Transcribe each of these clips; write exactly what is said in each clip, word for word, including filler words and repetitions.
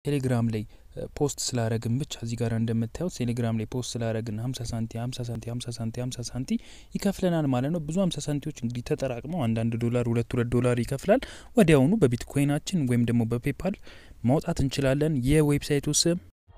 ቴሌግራም ላይ ፖስት ስላረግን ብቻ እዚህ ጋር እንደምታዩት ቴሌግራም ላይ ፖስት ስላረግን ሃምሳ ሳንቲ ሃምሳ ሳንቲ ሃምሳ ሳንቲ ሃምሳ ሳንቲ ይከፍለናል ማለት ነው። ብዙ ሃምሳ ሳንቲዎች እንግዲህ ተጠራቅመው አንድ ዶላር ሁለት ሁለት ዶላር ይከፍላል። ወዲያውኑ በቢትኮይናችን ወይም ደግሞ በፔፓል ማውጣት እንችላለን። የዌብሳይቱ ስም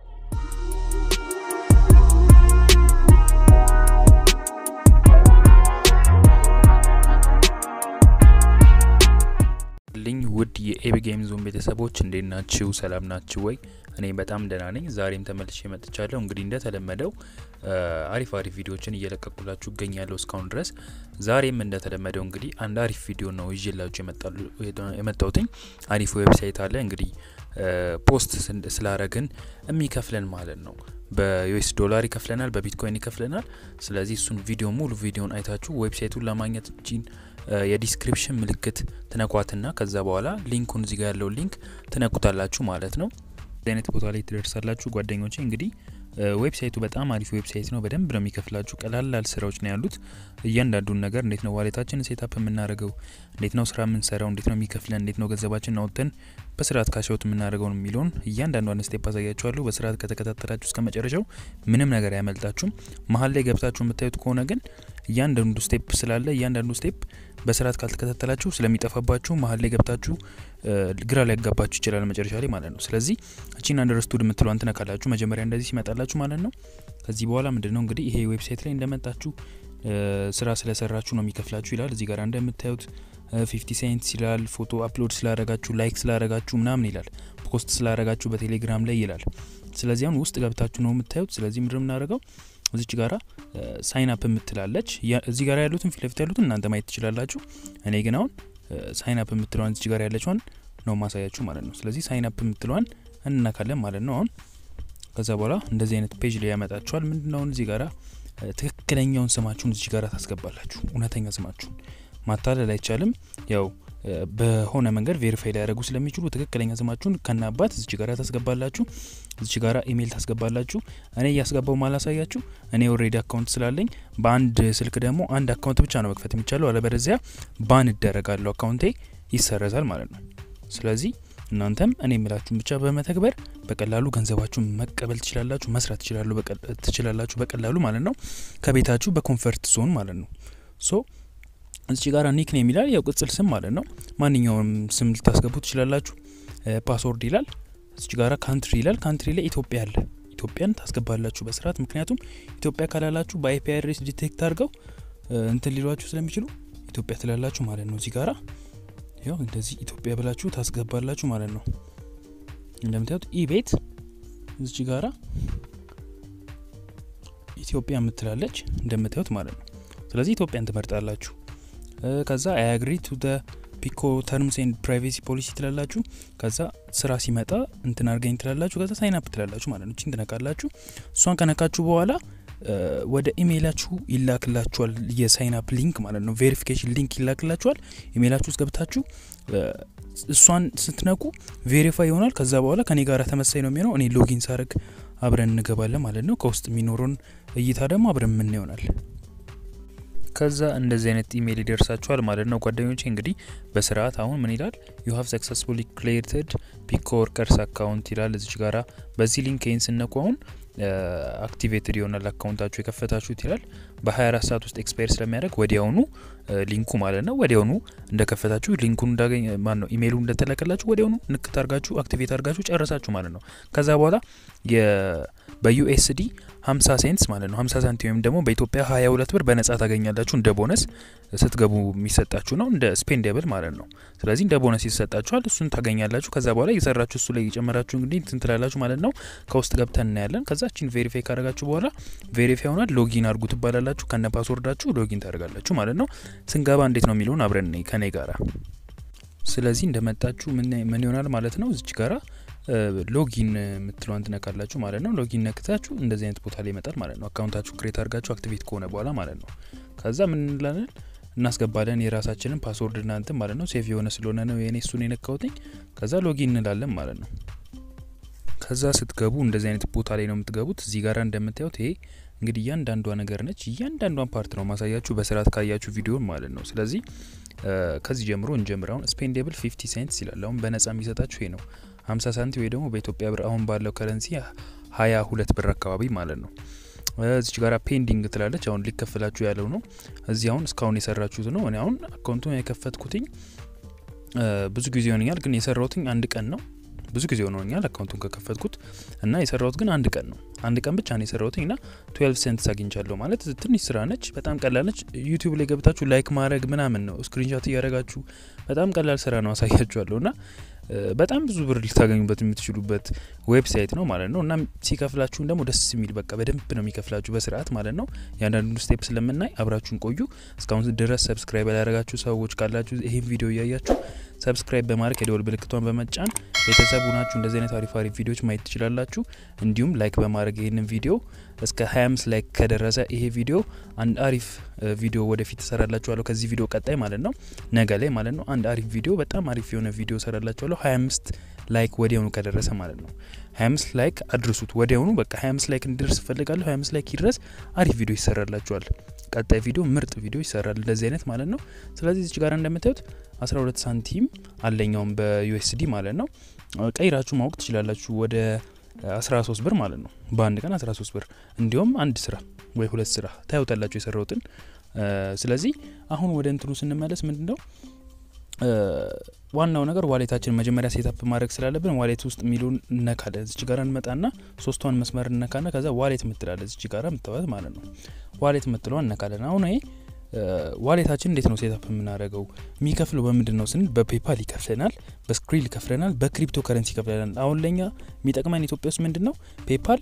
ልኝ ውድ የኤቢ ጌም ዞን ቤተሰቦች እንዴት ናችሁ? ሰላም ናችሁ ወይ? እኔ በጣም ደህና ነኝ። ዛሬም ተመልሼ መጥቻለሁ። እንግዲህ እንደተለመደው አሪፍ አሪፍ ቪዲዮዎችን እየለቀቁላችሁ እገኛለሁ እስካሁን ድረስ። ዛሬም እንደተለመደው እንግዲህ አንድ አሪፍ ቪዲዮ ነው ይዤላችሁ የመጣሁት። አሪፍ ዌብሳይት አለ እንግዲህ ፖስት ስላረግን የሚከፍለን ማለት ነው። በዩኤስ ዶላር ይከፍለናል፣ በቢትኮይን ይከፍለናል። ስለዚህ እሱን ቪዲዮ ሙሉ ቪዲዮን አይታችሁ ዌብሳይቱን ለማግኘት ጂን የዲስክሪፕሽን ምልክት ተነኳትና ከዛ በኋላ ሊንኩን እዚህ ጋር ያለው ሊንክ ተነኩታላችሁ ማለት ነው። አይነት ቦታ ላይ ትደርሳላችሁ ጓደኞቼ። እንግዲህ ዌብሳይቱ በጣም አሪፍ ዌብሳይት ነው። በደንብ ነው የሚከፍላችሁ። ቀላል ስራዎች ነው ያሉት። እያንዳንዱን ነገር እንዴት ነው ዋሌታችንን ሴትአፕ የምናደርገው፣ እንዴት ነው ስራ የምንሰራው፣ እንዴት ነው የሚከፍለን፣ እንዴት ነው ገንዘባችንን አውጥተን በስርዓት ካሽአውት የምናደርገው ነው የሚለውን እያንዳንዱን ስቴፕ አሳያችኋለሁ። በስርዓት ከተከታተላችሁ እስከመጨረሻው ምንም ነገር አያመልጣችሁም። መሀል ላይ ገብታችሁ የምታዩት ከሆነ ግን እያንዳንዱ ስቴፕ ስላለ እያንዳንዱ ስቴፕ በስርዓት ካልተከታተላችሁ ስለሚጠፋባችሁ መሀል ላይ ገብታችሁ ግራ ላይ ያጋባችሁ ይችላል መጨረሻ ላይ ማለት ነው። ስለዚህ እቺን አንደርስቱድ የምትሏን ተነካላችሁ መጀመሪያ እንደዚህ ሲመጣላችሁ ማለት ነው። ከዚህ በኋላ ምንድነው እንግዲህ ይሄ ዌብሳይት ላይ እንደመጣችሁ ስራ ስለሰራችሁ ነው የሚከፍላችሁ ይላል። እዚህ ጋር እንደምታዩት ፊፍቲ ሴንትስ ይላል። ፎቶ አፕሎድ ስላደረጋችሁ፣ ላይክ ስላደረጋችሁ ምናምን ይላል። ፖስት ስላደረጋችሁ በቴሌግራም ላይ ይላል። ስለዚህ አሁን ውስጥ ገብታችሁ ነው የምታዩት። ስለዚህ ምንድነው የምናደርገው እዚች ጋራ ሳይን አፕ የምትላለች እዚህ ጋራ ያሉትን ፊት ለፊት ያሉትን እናንተ ማየት ትችላላችሁ። እኔ ግን አሁን ሳይን አፕ የምትለዋን እዚች ጋራ ያለችውን ነው ማሳያችሁ ማለት ነው። ስለዚህ ሳይን አፕ የምትለዋን እንነካለን ማለት ነው። አሁን ከዛ በኋላ እንደዚህ አይነት ፔጅ ላይ ያመጣችኋል። ምንድነው እዚህ ጋራ ትክክለኛውን ስማችሁን እዚች ጋራ ታስገባላችሁ። እውነተኛ ስማችሁን ማታለል አይቻልም። ያው በሆነ መንገድ ቬሪፋይ ሊያደርጉ ስለሚችሉ ትክክለኛ ስማችሁን ከናባት እዚች ጋራ ታስገባላችሁ። እዚች ጋራ ኢሜል ታስገባላችሁ። እኔ ያስገባው ማላሳያችሁ እኔ ኦሬዲ አካውንት ስላለኝ በአንድ ስልክ ደግሞ አንድ አካውንት ብቻ ነው መክፈት የሚቻለው። አለበለዚያ ባን ይደረጋል፣ አካውንቴ ይሰረዛል ማለት ነው። ስለዚህ እናንተም እኔ የምላችሁን ብቻ በመተግበር በቀላሉ ገንዘባችሁን መቀበል ትችላላችሁ፣ መስራት ትችላላችሁ በቀላሉ ማለት ነው። ከቤታችሁ በኮንፈርት ዞን ማለት ነው። ሶ እዚህ ጋር ኒክ ኔም ይላል፣ ያው ቅጽል ስም ማለት ነው። ማንኛውም ስም ልታስገቡ ትችላላችሁ። ፓስወርድ ይላል። እዚህ ጋር ካንትሪ ይላል። ካንትሪ ላይ ኢትዮጵያ አለ። ኢትዮጵያን ታስገባላችሁ በስርዓት። ምክንያቱም ኢትዮጵያ ካላላችሁ በአይፒ አድሬስ ዲቴክት አድርገው እንትን ሊሏችሁ ስለሚችሉ ኢትዮጵያ ትላላችሁ ማለት ነው። እዚህ ጋር ያው እንደዚህ ኢትዮጵያ ብላችሁ ታስገባላችሁ ማለት ነው። እንደምታዩት ኢቤት እዚህ ጋር ኢትዮጵያ የምትላለች እንደምታዩት ማለት ነው። ስለዚህ ኢትዮጵያን ትመርጣላችሁ። ከዛ አይ አግሪ ቱ ዘ ፒኮ ተርምስ ኤንድ ፕራይቬሲ ፖሊሲ ትላላችሁ። ከዛ ስራ ሲመጣ እንትን አርገኝ ትላላችሁ። ከዛ ሳይን አፕ ትላላችሁ ማለት ነው። እቺን ትነካላችሁ። እሷን ከነካችሁ በኋላ ወደ ኢሜይላችሁ ይላክላችኋል የሳይን አፕ ሊንክ ማለት ነው። ቬሪፊኬሽን ሊንክ ይላክላችኋል። ኢሜይላችሁ ውስጥ ገብታችሁ እሷን ስትነኩ ቬሪፋይ ይሆናል። ከዛ በኋላ ከኔ ጋር ተመሳሳይ ነው የሚሆነው። እኔ ሎጊን ሳረግ አብረን እንገባለን ማለት ነው። ከውስጥ የሚኖረውን እይታ ደግሞ አብረን ምን ይሆናል። ከዛ እንደዚህ አይነት ኢሜል ይደርሳችኋል ማለት ነው ጓደኞቼ። እንግዲህ በስርዓት አሁን ምን ይላል you have successfully created pico workers account ይላል እዚህ ጋራ። በዚህ ሊንክ ይሄን ስነኩ አሁን አክቲቬትድ ይሆናል አካውንታችሁ የከፈታችሁት ይላል። በ24 ሰዓት ውስጥ ኤክስፓየር ስለሚያደርግ ወዲያውኑ ሊንኩ ማለት ነው ወዲያውኑ እንደከፈታችሁ ሊንኩን እንዳገኝ ማን ነው ኢሜይሉ እንደተላከላችሁ ወዲያውኑ ንክት አርጋችሁ አክቲቬት አርጋችሁ ጨረሳችሁ ማለት ነው። ከዛ በኋላ የ በዩኤስዲ ሃምሳ ሴንትስ ማለት ነው ሃምሳ ሳንቲም ወይም ደግሞ በኢትዮጵያ ሃያ ሁለት ብር በነፃ ታገኛላችሁ። እንደ ቦነስ ስትገቡ የሚሰጣችሁ ነው፣ እንደ ስፔንደብል ማለት ነው። ስለዚህ እንደ ቦነስ ይሰጣችኋል፣ እሱን ታገኛላችሁ። ከዛ በኋላ እየሰራችሁ እሱ ላይ እየጨመራችሁ እንግዲህ እንትን ትላላችሁ ማለት ነው። ከውስጥ ገብተን እናያለን። ከዛችን ቬሪፋይ ካደረጋችሁ በኋላ ቬሪፋይ ሆናል ሎጊን አድርጉ ትባላላችሁ። ከነ ፓስወርዳችሁ ሎጊን ታደርጋላችሁ ማለት ነው። ስንገባ እንዴት ነው የሚለውን አብረን ነኝ ከኔ ጋራ። ስለዚህ እንደመጣችሁ ምን ምን ይሆናል ማለት ነው። እዚች ጋራ ሎጊን የምትሏን ትነካላችሁ ማለት ነው። ሎጊን ነክታችሁ እንደዚህ አይነት ቦታ ላይ ይመጣል ማለት ነው። አካውንታችሁ ክሬት አድርጋችሁ አክቲቬት ከሆነ በኋላ ማለት ነው። ከዛ ምን እንላለን እናስገባለን የራሳችንን ፓስወርድ እና እንትን ማለት ነው። ሴቭ የሆነ ስለሆነ ነው የኔ እሱን የነካውትኝ። ከዛ ሎጊን እንላለን ማለት ነው። ከዛ ስትገቡ እንደዚህ አይነት ቦታ ላይ ነው የምትገቡት። እዚህ ጋራ እንደምታዩት ይሄ እንግዲህ እያንዳንዷ ነገር ነች። እያንዳንዷን ፓርት ነው ማሳያችሁ በስርዓት ካያችሁ ቪዲዮን ማለት ነው። ስለዚህ ከዚህ ጀምሮ እንጀምራውን ስፔንደብል ፊፍቲ ሴንትስ ይላል። አሁን በነፃ የሚሰጣችሁ ይሄ ነው። ሃምሳ ሳንቲም ወይ ደግሞ በኢትዮጵያ ብር አሁን ባለው ከረንሲ ሃያ ሁለት ብር አካባቢ ማለት ነው። እዚህ ጋር ፔንዲንግ ትላለች አሁን ሊከፈላችሁ ያለው ነው። እዚህ አሁን እስካሁን የሰራችሁት ነው። እኔ አሁን አካውንቱን የከፈትኩትኝ ብዙ ጊዜ ሆነኛል ግን የሰራሁትኝ አንድ ቀን ነው። ብዙ ጊዜ ሆነኛል አካውንቱን ከከፈትኩት እና የሰራሁት ግን አንድ ቀን ነው። አንድ ቀን ብቻ ነው የሰራሁትኝና twelve cents አግኝቻለሁ ማለት ትንሽ ስራ ነች በጣም ቀላል ነች። ዩቲዩብ ላይ ገብታችሁ ላይክ ማድረግ ምናምን ነው ስክሪንሾት እያደረጋችሁ በጣም ቀላል ስራ ነው አሳያችኋለሁና በጣም ብዙ ብር ልታገኙበት የምትችሉበት ዌብሳይት ነው ማለት ነው። እና ሲከፍላችሁ ደግሞ ደስ የሚል በቃ በደንብ ነው የሚከፍላችሁ በስርዓት ማለት ነው። ያንዳንዱ ስቴፕ ስለምናይ አብራችሁን ቆዩ። እስካሁን ድረስ ሰብስክራይብ ያላደረጋችሁ ሰዎች ካላችሁ ይሄን ቪዲዮ ያያችሁ ሰብስክራይብ በማድረግ የደወል ምልክቷን በመጫን ቤተሰብ ሆናችሁ እንደዚህ አይነት አሪፍ አሪፍ ቪዲዮዎች ማየት ትችላላችሁ። እንዲሁም ላይክ በማድረግ ይሄንን ቪዲዮ እስከ ሃያ አምስት ላይክ ከደረሰ ይሄ ቪዲዮ አንድ አሪፍ ቪዲዮ ወደፊት ተሰራላችኋለሁ ከዚህ ቪዲዮ ቀጣይ ማለት ነው ነገ ላይ ማለት ነው አንድ አሪፍ ቪዲዮ በጣም አሪፍ የሆነ ቪዲዮ ሰራላችኋለሁ ሃያ አምስት ላይክ ወዲያውኑ ከደረሰ ማለት ነው። ሃያ አምስት ላይክ አድርሱት ወዲያውኑ በቃ ሃያ አምስት ላይክ እንዲደርስ ፈልጋለሁ። ሃያ አምስት ላይክ ይድረስ አሪፍ ቪዲዮ ይሰራላችኋል። ቀጣይ ቪዲዮ ምርጥ ቪዲዮ ይሰራል እንደዚህ አይነት ማለት ነው። ስለዚህ እዚህ ጋር እንደምታዩት አስራ ሁለት ሳንቲም አለኛው በዩኤስዲ ማለት ነው። ቀይራችሁ ማውቅ ትችላላችሁ ወደ አስራ ሶስት ብር ማለት ነው። በአንድ ቀን አስራ ሶስት ብር እንዲሁም አንድ ስራ ወይ ሁለት ስራ ታዩታላችሁ የሰራውትን። ስለዚህ አሁን ወደ እንትኑ ስንመለስ ምንድነው ዋናው ነገር ዋሌታችን መጀመሪያ ሴትአፕ ማድረግ ስላለብን ዋሌት ውስጥ ሚሉን ነካለን። እዚህ ጋር እንመጣና ሶስቷን መስመር እንነካና ከዛ ዋሌት ምትላለች እዚህ ጋር ምትተዋት ማለት ነው። ዋሌት ምትለዋን እንነካለን። አሁን ይሄ ዋሌታችን እንዴት ነው ሴትአፕ የምናደርገው የሚከፍለው በምንድነው ስንል በፔፓል ይከፍለናል፣ በስክሪል ይከፍለናል፣ በክሪፕቶ ከረንሲ ይከፍለናል። አሁን ለኛ የሚጠቅመን ኢትዮጵያ ውስጥ ምንድነው ፔፓል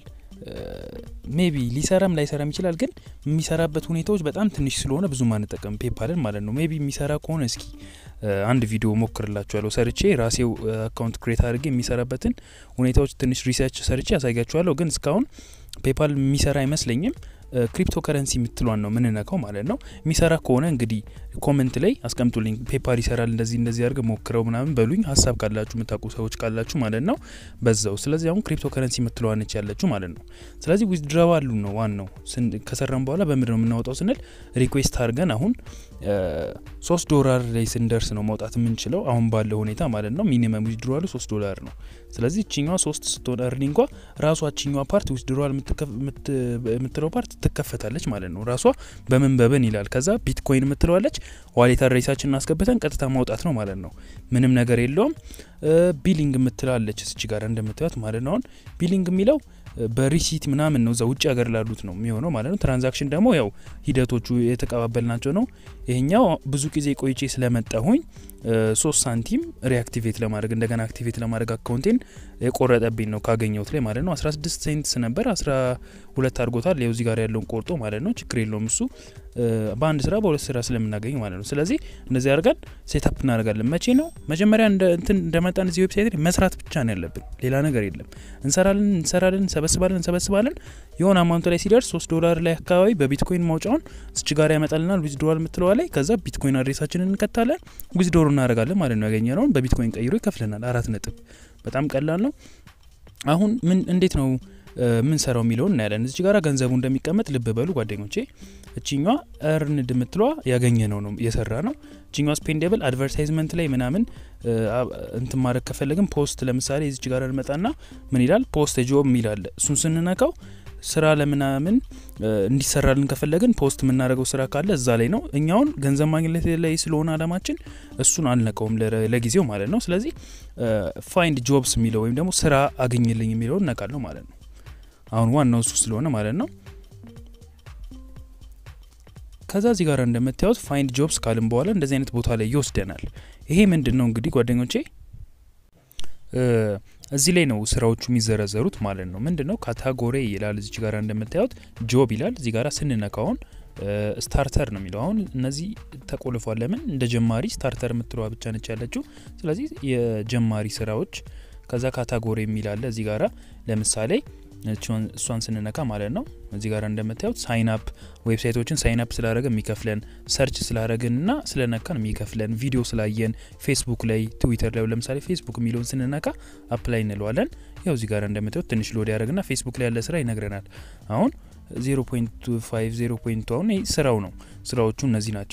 ሜቢ ሊሰራም ላይሰራም ይችላል ግን የሚሰራበት ሁኔታዎች በጣም ትንሽ ስለሆነ ብዙ ማንጠቀም ፔፓልን ማለት ነው። ሜቢ የሚሰራ ከሆነ እስኪ አንድ ቪዲዮ ሞክርላችኋለሁ ሰርቼ ራሴው አካውንት ክሬት አድርጌ የሚሰራበትን ሁኔታዎች ትንሽ ሪሰርች ሰርቼ ያሳያችኋለሁ። ግን እስካሁን ፔፓል የሚሰራ አይመስለኝም። ክሪፕቶ ከረንሲ ምትሏን ነው ምን ነካው ማለት ነው። የሚሰራ ከሆነ እንግዲህ ኮሜንት ላይ አስቀምጡልኝ ፔፓል ይሰራል እንደዚህ እንደዚህ አድርገ ሞክረው ምናምን በሉኝ ሐሳብ ካላችሁ ምታቁ ሰዎች ካላችሁ ማለት ነው በዛው። ስለዚህ አሁን ክሪፕቶ ከረንሲ ምትሏን ነች ያለችው ማለት ነው። ስለዚህ ዊዝድራዋል ነው ዋናው ከሰራን በኋላ በምንድነው የምናወጣው ስንል ሪኩዌስት አድርገን አሁን ሶስት ዶላር ላይ ስንደርስ ነው ማውጣት የምንችለው አሁን ባለው ሁኔታ ማለት ነው። ሚኒመም ዊዝድራዋሉ ሶስት ዶላር ነው። ስለዚህ እቺኛው ሶስት ስትሆን እርኒንጓ ራሷ እቺኛው ፓርት ዊዝድራዋል ምትለው ፓርት ትከፈታለች ማለት ነው። ራሷ በምን በበን ይላል ከዛ ቢትኮይን ምትለዋለች ዋሌት አድሬሳችንን አስገብተን ቀጥታ ማውጣት ነው ማለት ነው። ምንም ነገር የለውም። ቢሊንግ ምትላለች እዚህ ጋር እንደምታዩት ማለት ነው። ቢሊንግ የሚለው በሪሲት ምናምን ነው እዛ ውጭ ሀገር ላሉት ነው የሚሆነው ማለት ነው። ትራንዛክሽን ደግሞ ያው ሂደቶቹ የተቀባበልናቸው ነው። ይሄኛው ብዙ ጊዜ ቆይቼ ስለመጣሁኝ ሶስት ሳንቲም ሪአክቲቬት ለማድረግ እንደገና አክቲቬት ለማድረግ አካውንቴን የቆረጠብኝ ነው ካገኘሁት ላይ ማለት ነው። አስራ ስድስት ሴንትስ ነበር አስራ ሁለት አድርጎታል ያው እዚህ ጋር ያለውን ቆርጦ ማለት ነው። ችግር የለውም እሱ በአንድ ስራ በሁለት ስራ ስለምናገኝ ማለት ነው። ስለዚህ እንደዚህ አድርገን ሴትአፕ እናደርጋለን። መቼ ነው መጀመሪያ እንደ እንትን እንደመጣን እዚህ ዌብሳይት ላይ መስራት ብቻ ነው ያለብን ሌላ ነገር የለም። እንሰራለን እንሰራለን ሰበስባለን እንሰበስባለን የሆነ አማውንት ላይ ሲደርስ ሶስት ዶላር ላይ አካባቢ በቢትኮይን ማውጫውን እዚህ ጋር ያመጣልናል ዊዝድሮዋል ምትለው ላይ ከዛ ቢትኮይን አድሬሳችንን እንከታለን ዊዝድሮው እናደርጋለን ማለት ነው። ያገኘነውን በቢትኮይን ቀይሮ ይከፍለናል አራት ነጥብ። በጣም ቀላል ነው። አሁን ምን እንዴት ነው ምን ሰራው የሚለው እናያለን። እዚህ ጋር ገንዘቡ እንደሚቀመጥ ልብ በሉ ጓደኞቼ። እቺኛዋ earned ምትለዋ ያገኘነው ነው የሰራ ነው። እቺኛዋ spendable advertisement ላይ ምናምን እንት ማድረግ ከፈለግን ፖስት ለምሳሌ እዚህ ጋር እንመጣና ምን ይላል ፖስት ጆብ ይላል እሱን ስንነካው ስራ ለምናምን እንዲሰራልን ከፈለግን ፖስት ምናደርገው ስራ ካለ እዛ ላይ ነው። እኛውን ገንዘብ ማግኘት ላይ ስለሆነ አላማችን እሱን አልነቀውም ለጊዜው ማለት ነው። ስለዚህ find jobs የሚለው ወይም ደግሞ ስራ አግኝልኝ የሚለው ነካለው ማለት ነው። አሁን ዋናው እሱ ስለሆነ ማለት ነው። ከዛ እዚህ ጋር እንደምታዩት find jobs ካልን በኋላ እንደዚህ አይነት ቦታ ላይ ይወስደናል። ይሄ ምንድነው እንግዲህ ጓደኞቼ እዚህ ላይ ነው ስራዎቹ የሚዘረዘሩት ማለት ነው። ምንድነው ካታጎሪ ይላል እዚህ ጋር እንደምታዩት ጆብ ይላል እዚህ ጋር ስንነካውን ስታርተር ነው የሚለው። አሁን እነዚህ ተቆልፏል ለምን እንደ ጀማሪ ስታርተር የምትለው ብቻ ነች ያለችው። ስለዚህ የጀማሪ ስራዎች ከዛ ካታጎሪ የሚላል እዚህ ጋር ለምሳሌ እሷን ስንነካ ማለት ነው እዚህ ጋር እንደምታዩት ሳይን አፕ ዌብሳይቶችን ሳይን አፕ ስላደረገ የሚከፍለን ሰርች ስላደረግንና ስለነካን የሚከፍለን ቪዲዮ ስላየን ፌስቡክ ላይ ትዊተር ላይ ለምሳሌ ፌስቡክ የሚለውን ስንነካ አፕላይ እንለዋለን። ያው እዚህ ጋር እንደምታዩት ትንሽ ሎድ ያደርግና ፌስቡክ ላይ ያለ ስራ ይነግረናል። አሁን ዜሮ ነጥብ ፋይቭ ዜሮ ፖይንት አሁን ስራው ነው። ስራዎቹ እነዚህ ናቸው።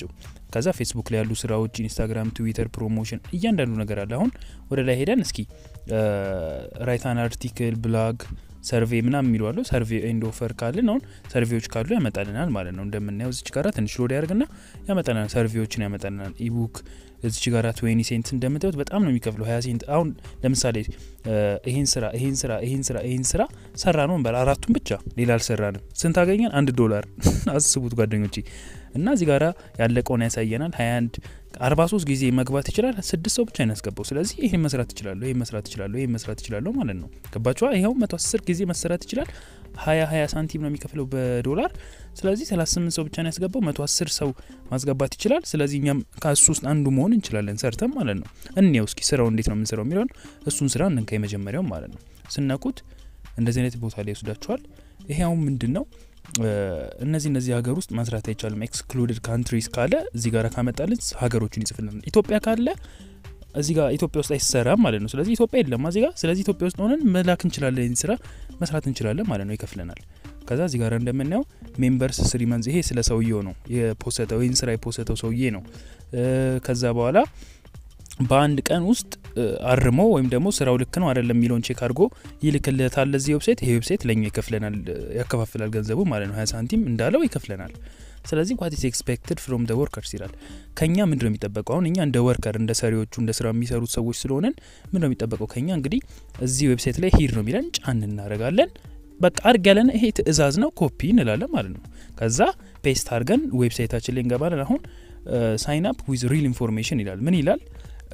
ከዛ ፌስቡክ ላይ ያሉ ስራዎች ኢንስታግራም ትዊተር ፕሮሞሽን እያንዳንዱ ነገር አለ አሁን ወደ ላይ ሄደን እስኪ ራይት አን አርቲክል ብሎግ ሰርቬይ ምናምን የሚሏሉ ሰርቬይ ኤንድ ኦፈር ካልን አሁን ሰርቬዮች ካሉ ያመጣልናል ማለት ነው እንደምናየው እዚች ጋራ ትንሽ ሎድ ያርግና ያመጣልናል ሰርቬዮችን ያመጣልናል ኢቡክ እዚች ጋራ twenty ሴንት እንደምታዩት በጣም ነው የሚከፍለው twenty ሴንት አሁን ለምሳሌ ይሄን ስራ ይሄን ስራ ይሄን ስራ ይሄን ስራ ሰራነው እንበል አራቱን ብቻ ሌላ አልሰራንም ስንት አገኘን one ዶላር አስቡት ጓደኞቼ እና እዚህ ጋራ ያለቀውን ያሳየናል twenty-one forty-three ጊዜ መግባት ይችላል ስድስት ሰው ብቻ ያስገባው ስለዚህ ይሄን መስራት ይችላል ይሄን መስራት ይችላል ይሄን መስራት ይችላል ማለት ነው ገባችሁ ይሄው one hundred ten ጊዜ መስራት ይችላል twenty twenty ሳንቲም ነው የሚከፍለው በዶላር ስለዚህ thirty-eight ሰው ብቻ ነው ያስገባው one hundred ten ሰው ማስገባት ይችላል ስለዚህ እኛም ካሱ ውስጥ አንዱ መሆን እንችላለን ሰርተን ማለት ነው እንየው እስኪ ስራው እንዴት ነው የምንሰራው የሚለው እሱን ስራ እንንካ የመጀመሪያው ማለት ነው ስናቁት እንደዚህ አይነት ቦታ ላይ ይወስዳችኋል ይሄው ምንድነው እነዚህ እነዚህ ሀገር ውስጥ መስራት አይቻልም ኤክስክሉድድ ካንትሪስ ካለ እዚህ ጋር ካመጣልን ሀገሮችን ይጽፍልናል ኢትዮጵያ ካለ እዚህ ጋር ኢትዮጵያ ውስጥ አይሰራም ማለት ነው ስለዚህ ኢትዮጵያ የለም እዚህ ጋር ስለዚህ ኢትዮጵያ ውስጥ ሆነን መላክ እንችላለን ይሄን ስራ መስራት እንችላለን ማለት ነው ይከፍለናል ከዛ እዚህ ጋር እንደምናየው ሜምበርስ three months ይሄ ስለ ሰውየው ነው የፖስተው ይሄን ስራ የፖስተው ሰውዬ ነው ከዛ በኋላ በአንድ ቀን ውስጥ አርሞ ወይም ደግሞ ስራው ልክ ነው አይደለም የሚለውን ቼክ አድርጎ ይልክልታል ለዚህ ዌብሳይት ይሄ ዌብሳይት ለኛ ይከፍለናል ያከፋፍላል ገንዘቡ ማለት ነው twenty ሳንቲም እንዳለው ይከፍለናል ስለዚህ what is expected from the workers ይላል ከኛ ምንድነው የሚጠበቀው አሁን እኛ እንደ ወርከር እንደ ሰሪዎቹ እንደ ስራ የሚሰሩት ሰዎች ስለሆነን ምንድነው የሚጠበቀው ከኛ እንግዲህ እዚህ ዌብሳይት ላይ ሂድ ነው የሚለን ጫን እናደርጋለን በቃ አርግ ያለን ይሄ ትእዛዝ ነው ኮፒ እንላለን ማለት ነው ከዛ ፔስት አድርገን ዌብሳይታችን ላይ እንገባለን አሁን ሳይን አፕ with real information ይላል ምን ይላል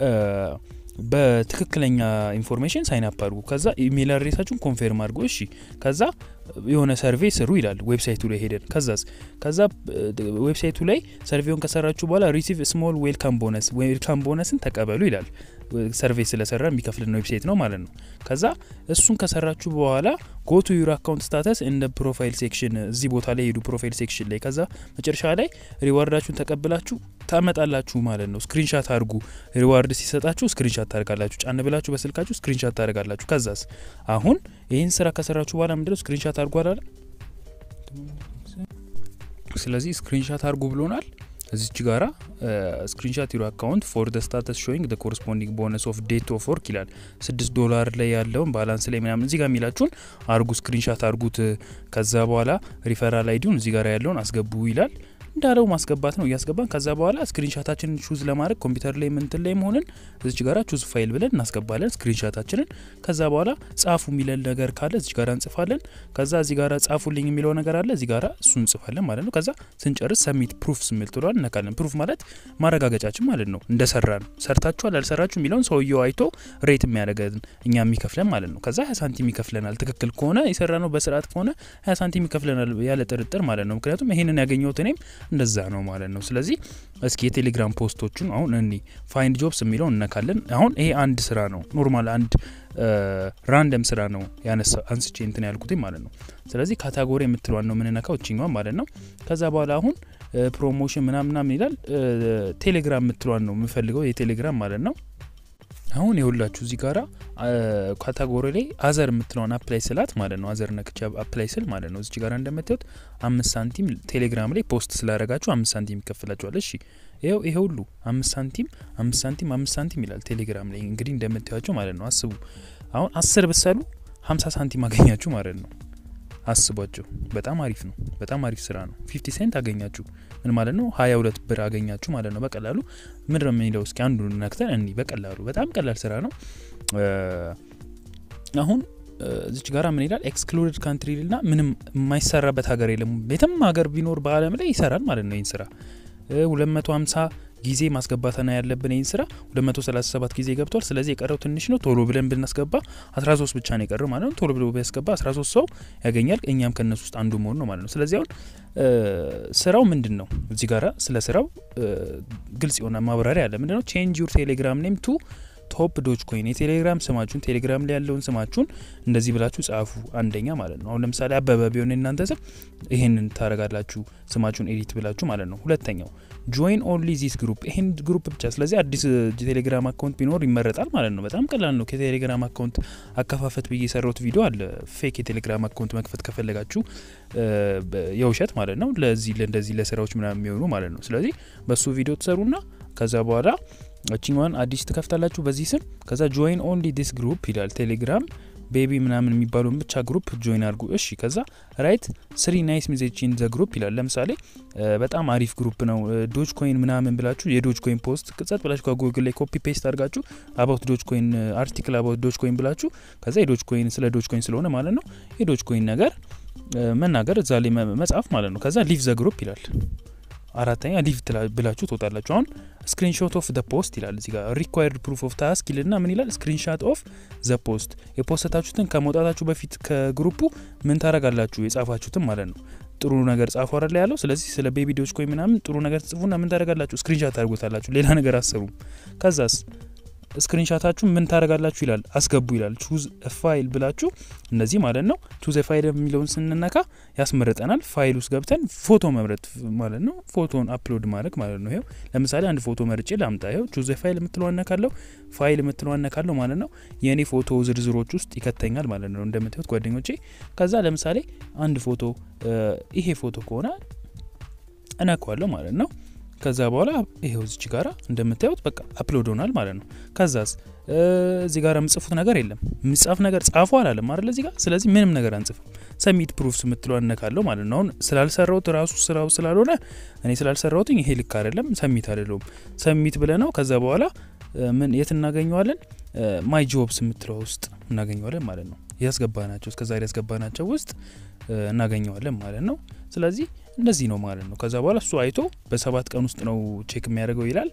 በትክክለኛ ኢንፎርሜሽን ሳይን አፕ አድርጉ ከዛ ኢሜል አድሬሳችሁን ኮንፈርም አድርጉ እሺ ከዛ የሆነ ሰርቬይ ስሩ ይላል ዌብሳይቱ ላይ ሄደን ከዛስ ከዛ ዌብሳይቱ ላይ ሰርቬውን ከሰራችሁ በኋላ ሪሲቭ ስሞል ዌልካም ቦነስ ዌልካም ቦነስን ተቀበሉ ይላል ሰርቬይ ስለሰራ የሚከፍልን ዌብሳይት ነው ማለት ነው ከዛ እሱን ከሰራችሁ በኋላ go to your account status in the profile section እዚህ ቦታ ላይ ሄዱ ፕሮፋይል ሴክሽን ላይ ከዛ መጨረሻ ላይ ሪዋርዳችሁን ተቀብላችሁ ታመጣላችሁ ማለት ነው ስክሪንሻት አድርጉ ሪዋርድ ሲሰጣችሁ ስክሪንሻት ታደርጋላችሁ ጫን ብላችሁ በስልካችሁ ስክሪንሻት ታደርጋላችሁ ከዛስ አሁን ይሄን ስራ ከሰራችሁ በኋላ ምንድነው ስክሪንሻት አድርጉ አይደል ስለዚህ ስክሪንሻት አድርጉ ብሎናል እዚች ጋራ ስክሪንሻት your account for the status showing the corresponding bonus of date of work ይላል six ዶላር ላይ ያለውን ባላንስ ላይ ምናምን እዚህ ጋር ሚላችሁን አርጉ ስክሪንሻት አርጉት ከዛ በኋላ ሪፈራል አይዲውን እዚህ ጋር ያለውን አስገቡ ይላል እንዳለው ማስገባት ነው ያስገባን ከዛ በኋላ ስክሪንሻታችንን ቹዝ ለማድረግ ኮምፒውተር ላይ ምንትን ላይ መሆንን እዚህ ጋራ ቹዝ ፋይል ብለን እናስገባለን ስክሪንሻታችንን ከዛ በኋላ ጻፉ የሚለን ነገር ካለ እዚህ ጋራ እንጽፋለን ከዛ እዚህ ጋራ ጻፉልኝ የሚለው ነገር አለ እዚህ ጋራ እሱን እንጽፋለን ማለት ነው ከዛ ስንጨርስ ሰሚት ፕሩፍ ስምል ትሏል ነካለን ፕሩፍ ማለት ማረጋገጫችን ማለት ነው እንደሰራን ሰርታችኋል አልሰራችሁ የሚለውን ሰውየው አይቶ ሬት የሚያደርገን እኛ የሚከፍለን ማለት ነው ከዛ twenty ሳንቲም ይከፍለናል ትክክል ከሆነ የሰራነው በስርዓት ከሆነ twenty ሳንቲም ይከፍለናል ያለ ጥርጥር ማለት ነው ምክንያቱም ይሄንን ያገኘሁት እኔም እንደዛ ነው ማለት ነው ስለዚህ እስኪ የቴሌግራም ፖስቶቹን አሁን እኔ ፋይንድ ጆብስ የሚለው እንነካለን አሁን ይሄ አንድ ስራ ነው ኖርማል አንድ ራንደም ስራ ነው ያነሳ አንስቼ እንትን ያልኩት ማለት ነው ስለዚህ ካታጎሪ የምትሏን ነው ምንነካው እቺኛው ማለት ነው ከዛ በኋላ አሁን ፕሮሞሽን ምናምን ምናምን ይላል ቴሌግራም የምትሏን ነው የምፈልገው የቴሌግራም ማለት ነው አሁን ይኸውላችሁ እዚህ ጋራ ካታጎሪ ላይ አዘር የምትለውን አፕላይ ስላት ማለት ነው አዘር ነክቻ አፕላይ ስል ማለት ነው እዚህ ጋራ እንደምታዩት five ሳንቲም ቴሌግራም ላይ ፖስት ስላደረጋችሁ five ሳንቲም ይከፈላችኋል እሺ ይሄው ይሄ ሁሉ five ሳንቲም five ሳንቲም five ሳንቲም ይላል ቴሌግራም ላይ እንግዲህ እንደምታዩት ማለት ነው አስቡ አሁን ten ብትሰሉ fifty ሳንቲም አገኛችሁ ማለት ነው አስቧቸው በጣም አሪፍ ነው በጣም አሪፍ ስራ ነው fifty ሴንት አገኛችሁ ምን ማለት ነው twenty-two ብር አገኛችሁ ማለት ነው በቀላሉ ምንድነው የሚለው እስኪ አንዱን ነክተን እንዴ በቀላሉ በጣም ቀላል ስራ ነው አሁን እዚች ጋራ ምን ይላል ኤክስክሉድድ ካንትሪ ልና ምንም የማይሰራበት ሀገር የለም ቤተም ሀገር ቢኖር በአለም ላይ ይሰራል ማለት ነው ይሄን ስራ two fifty ጊዜ ማስገባታና ያለብን ይሄን ስራ two thirty-seven ጊዜ ገብቷል ስለዚህ የቀረው ትንሽ ነው ቶሎ ብለን ብናስገባ thirteen ብቻ ነው የቀረው ማለት ነው ቶሎ ብለን ቢያስገባ thirteen ሰው ያገኛል እኛም ከነሱ ውስጥ አንዱ መሆን ነው ማለት ነው ስለዚህ አሁን ስራው ምንድነው እዚህ ጋራ ስለ ስራው ግልጽ የሆነ ማብራሪያ አለ ምንድነው change your telegram name to ቶፕ ዶጅ ኮይን የቴሌግራም ስማችሁን ቴሌግራም ላይ ያለውን ስማችሁን እንደዚህ ብላችሁ ጻፉ አንደኛ ማለት ነው አሁን ለምሳሌ አበበ ቢሆን እናንተ ስም ይሄንን ታረጋላችሁ ስማችሁን ኤዲት ብላችሁ ማለት ነው ሁለተኛው join only this group ይሄን ግሩፕ ብቻ ስለዚህ አዲስ ቴሌግራም አካውንት ቢኖር ይመረጣል ማለት ነው በጣም ቀላል ነው ከቴሌግራም አካውንት አከፋፈት ብዬ ሰራውት ቪዲዮ አለ ፌክ የቴሌግራም አካውንት መክፈት ከፈለጋችሁ የውሸት ማለት ነው ለዚህ ለእንደዚህ ለስራዎች ምናምን የሚሆኑ ማለት ነው ስለዚህ በሱ ቪዲዮ ተሰሩና ከዛ በኋላ እቺኛውን አዲስ ተከፍታላችሁ በዚህ ስም ከዛ join only this group ይላል ቴሌግራም ቤቢ ምናምን የሚባለው ብቻ ግሩፕ ጆይን አድርጉ እሺ ከዛ ራይት three nice message in the group ይላል ለምሳሌ በጣም አሪፍ ግሩፕ ነው ዶጅ ኮይን ምናምን ብላችሁ የዶጅ ኮይን ፖስት ቅጽት ብላችሁ ከጉግል ላይ ኮፒ ፔስት አድርጋችሁ about ዶጅ ኮይን አርቲክል about ዶጅ ኮይን ብላችሁ ከዛ የዶጅ ኮይን ስለ ዶጅ ኮይን ስለሆነ ማለት ነው የዶጅ ኮይን ነገር መናገር እዛ ላይ መጻፍ ማለት ነው ከዛ leave the group ይላል አራተኛ leave ብላችሁ ተወጣላችሁ አሁን screenshot of the post ይላል እዚህ ጋር required proof of task ይልና ምን ይላል screenshot of the post የፖስታችሁትን ከመውጣታችሁ በፊት ከግሩፑ ምን ታረጋላችሁ የጻፋችሁትን ማለት ነው ጥሩ ነገር ጻፉ አይደል ያለው ስለዚህ ስለ ቤቢ ዶጅ ኮይን ምናምን ጥሩ ነገር ጽፉና ምን ታረጋላችሁ screenshot ታርጉታላችሁ ሌላ ነገር አሰሩ ከዛስ ስክሪንሻታችሁ ምን ታረጋላችሁ ይላል አስገቡ ይላል choose a file ብላችሁ እንደዚህ ማለት ነው choose a file የሚለውን ስንነካ ያስመረጠናል ፋይል ውስጥ ገብተን ፎቶ መምረጥ ማለት ነው ፎቶን አፕሎድ ማድረግ ማለት ነው ይሄው ለምሳሌ አንድ ፎቶ መርጬ ላምጣ ይሄው choose a file የምትለው አነካለው ፋይል የምትለው አነካለው ማለት ነው የኔ ፎቶ ዝርዝሮች ውስጥ ይከተኛል ማለት ነው እንደምታዩት ጓደኞቼ ከዛ ለምሳሌ አንድ ፎቶ ይሄ ፎቶ ከሆነ አነካዋለሁ ማለት ነው ከዛ በኋላ ይሄው እዚህ ጋራ እንደምታዩት በቃ አፕሎድ ሆናል ማለት ነው ከዛስ እዚህ ጋራ ምጽፉት ነገር የለም ምጻፍ ነገር ጻፉ አላለም አይደል እዚህ ጋር ስለዚህ ምንም ነገር አንጽፍም ሰሚት ፕሩፍስ ምትለው አነካለው ማለት ነው አሁን ስላልሰራውት ራሱ ስራው ስላልሆነ እኔ ስላልሰራውት ይሄ ልክ አይደለም ሰሚት አይደለም ሰሚት ብለናው ከዛ በኋላ ምን የት እናገኘዋለን ማይ ጆብስ ምትለው ውስጥ እናገኘዋለን ማለት ነው ያስገባናቸው እስከዛሬ ያስገባናቸው ውስጥ እናገኘዋለን ማለት ነው ስለዚህ እንደዚህ ነው ማለት ነው ከዛ በኋላ እሱ አይቶ በሰባት ቀን ውስጥ ነው ቼክ የሚያደርገው ይላል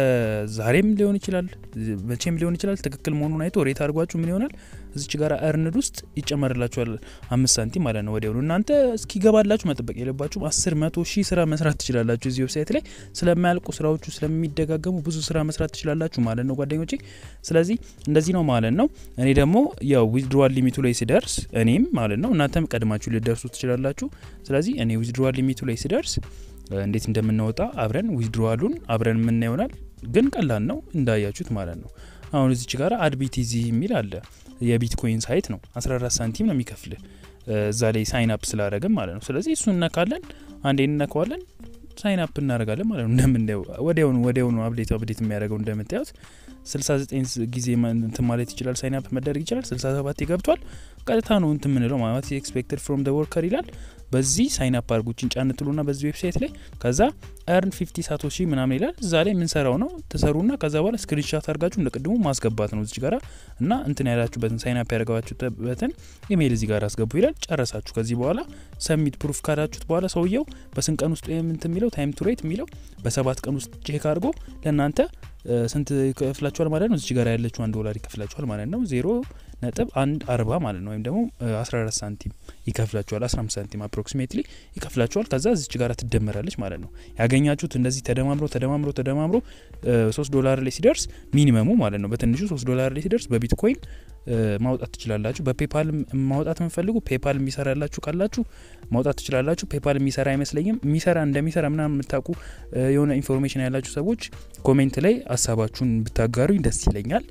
ከዛሬም ሊሆን ይችላል መቼም ሊሆን ይችላል ትክክል መሆኑን አይቶ ሬት አድርጓችሁ ምን ይሆናል እዚች ጋራ እርንድ ውስጥ ይጨመርላችኋል አምስት ሳንቲም ማለት ነው ወዲያው እናንተ እስኪገባላችሁ መጠበቅ የለባችሁም አስር መቶ ሺህ ስራ መስራት ትችላላችሁ እዚህ ዌብሳይት ላይ ስለማያልቁ ስራዎቹ ስለሚደጋገሙ ብዙ ስራ መስራት ትችላላችሁ ማለት ነው ጓደኞቼ ስለዚህ እንደዚህ ነው ማለት ነው እኔ ደግሞ ያው ዊዝድሮዋል ሊሚቱ ላይ ሲደርስ እኔም ማለት ነው እናንተም ቀድማችሁ ልደርሱ ትችላላችሁ ስለዚህ እኔ ዊዝድሮዋል ሊሚቱ ላይ ሲደርስ እንዴት እንደምንወጣ አብረን ዊዝድሮዋሉን አብረን ምን ይሆናል ግን ቀላል ነው እንዳያችሁት ማለት ነው አሁን እዚች ጋራ አድቢቲዚ የሚል አለ የቢትኮይን ሳይት ነው አስራ አራት ሳንቲም ነው የሚከፍል እዛ ላይ ሳይን አፕ ስላደረግን ማለት ነው ስለዚህ እሱን ነካለን አንዴ እንነካዋለን ሳይን አፕ እናደርጋለን ማለት ነው እንደምንደው ወዲያው ወዲያው ነው አፕዴት አፕዴት የሚያደርገው እንደምታዩት ስልሳ ዘጠኝ ጊዜ እንትን ማለት ይችላል ሳይን አፕ መደረግ ይችላል ስልሳ ሰባት ይገብቷል ቀጥታ ነው እንትን ምንለው ማለት ኤክስፔክትድ ፍሮም ዘ ወርከር ይላል በዚህ ሳይን አፕ አድርጉችን ጫንጥሉና በዚህ ዌብሳይት ላይ ከዛ earn fifty ሳቶሺ ምናምን ይላል እዛ ላይ ምን ሰራው ነው ተሰሩና ከዛ በኋላ ስክሪንሾት አድርጋችሁ እንደቀድሞ ማስገባት ነው እዚህ ጋራ እና እንትን ያላችሁበትን ሳይን አፕ ያደርጋችሁበትን ኢሜል እዚህ ጋራ አስገቡ ይላል ጨረሳችሁ ከዚህ በኋላ ሰሚት ፕሩፍ ካዳችሁት በኋላ ሰውየው በስንት ቀን ውስጥ እንትን የሚለው ታይም ቱ ሬት የሚለው በሰባት ቀን ውስጥ ቼክ አድርጎ ለእናንተ ስንት ይከፍላችኋል ማለት ነው እዚህ ጋራ ያለችው አንድ ዶላር ይከፍላችኋል ማለት ነው ዜሮ ነጥብ አንድ አርባ ማለት ነው ወይም ደግሞ አስራ አራት ሳንቲም ይከፍላችኋል አስራ አምስት ሳንቲም አፕሮክሲሜትሊ ይከፍላችኋል ከዛ እዚህ ጋራ ትደመራለች ማለት ነው ያገኛችሁት እንደዚህ ተደማምሮ ተደማምሮ ተደማምሮ ሶስት ዶላር ላይ ሲደርስ ሚኒመሙ ማለት ነው በትንሹ ሶስት ዶላር ላይ ሲደርስ በቢትኮይን ማውጣት ትችላላችሁ በፔፓል ማውጣት የምትፈልጉ ፔፓል የሚሰራላችሁ ካላችሁ ማውጣት ትችላላችሁ ፔፓል የሚሰራ አይመስለኝም የሚሰራ እንደሚሰራ ምናምን የምታውቁ የሆነ ኢንፎርሜሽን ያላችሁ ሰዎች ኮሜንት ላይ ሐሳባችሁን ብታጋሩኝ ደስ ይለኛል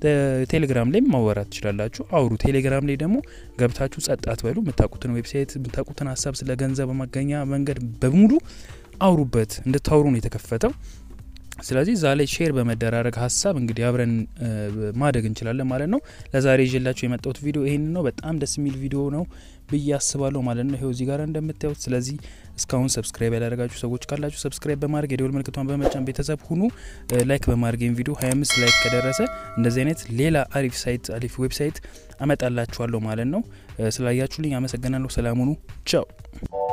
ቴሌግራም ላይ ማወራት ትችላላችሁ አውሩ ቴሌግራም ላይ ደግሞ ገብታችሁ ጸጥ አትበሉ የምታውቁትን ዌብሳይት የምታውቁትን ሐሳብ ስለ ገንዘብ ማግኛ መንገድ በሙሉ አውሩበት እንድታውሩ ነው የተከፈተው ስለዚህ ዛሬ ሼር በመደራረግ ሐሳብ እንግዲህ አብረን ማደግ እንችላለን ማለት ነው ለዛሬ ይዤላችሁ የመጣሁት ቪዲዮ ይሄን ነው በጣም ደስ የሚል ቪዲዮ ነው በያስባለሁ ማለት ነው ይሄው እዚህ ጋር እንደምታዩት ስለዚህ እስካሁን ሰብስክራይብ ያላደረጋችሁ ሰዎች ካላችሁ ሰብስክራይብ በማድረግ የደወል ምልክቱን በመጫን ቤተሰብ ሁኑ ላይክ በማድረግ ይሄን ቪዲዮ ሃያ አምስት ላይክ ከደረሰ እንደዚህ አይነት ሌላ አሪፍ ሳይት አሪፍ ዌብሳይት አመጣላችኋለሁ ማለት ነው ስላያችሁልኝ አመሰግናለሁ ሰላም ሁኑ ቻው